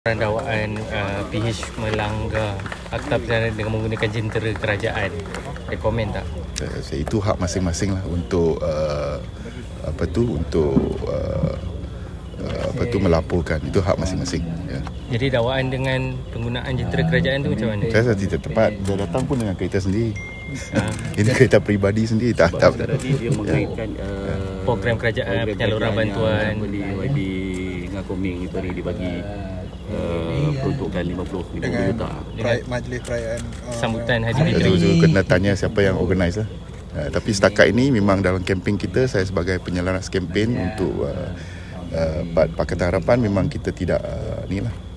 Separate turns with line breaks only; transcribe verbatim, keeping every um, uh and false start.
Dakwaan uh, P H melanggar Akta Pidana dengan menggunakan jentera kerajaan. Ada komen tak?
Uh, itu hak masing-masing lah untuk uh, apa tu untuk uh, uh, apa tu melaporkan. Itu hak masing-masing. Ya.
Jadi dakwaan dengan penggunaan jentera kerajaan tu macam mana?
Saya rasa tidak tepat. Dia datang pun dengan kereta sendiri. Ha. Ini kereta peribadi sendiri tak tak.
Tadi dia mengaitkan ya. uh,
program kerajaan penyaluran bantuan
di Y B dengan Koming itu hari dibagi Uh, peruntukan lima puluh juta
dengan majlis perayaan uh,
sambutan Hari
Fitri.
Fitri.
Itu kena tanya siapa yang organize lah. Uh, tapi setakat ini memang dalam kempen kita, saya sebagai penyelaras kempen untuk uh, uh, Pakatan Harapan memang kita tidak uh, ni lah